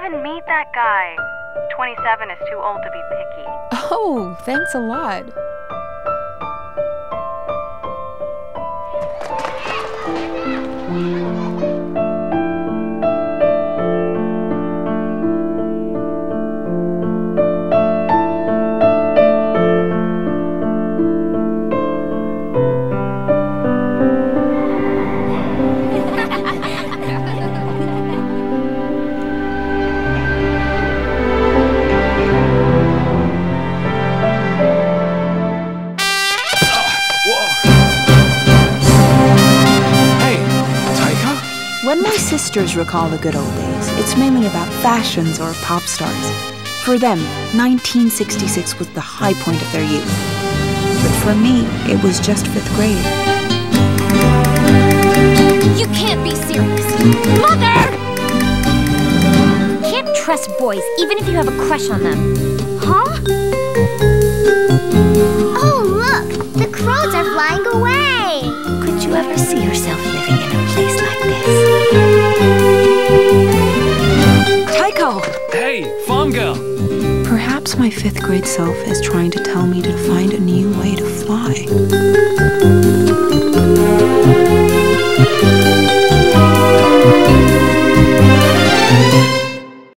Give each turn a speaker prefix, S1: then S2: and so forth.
S1: even meet that guy. 27 is too old to be picky.
S2: Oh, thanks a lot.
S3: When my sisters recall the good old days, it's mainly about fashions or pop stars. For them, 1966 was the high point of their youth. But for me, it was just 5th grade.
S4: You can't be serious. Mother! Can't trust boys, even if you have a crush on them. Huh?
S5: Oh, look! The crows are flying away!
S4: Could you ever see yourself living in a place like this?
S3: Tycho!
S6: Hey, farm girl!
S3: Perhaps my 5th grade self is trying to tell me to find a new way to fly.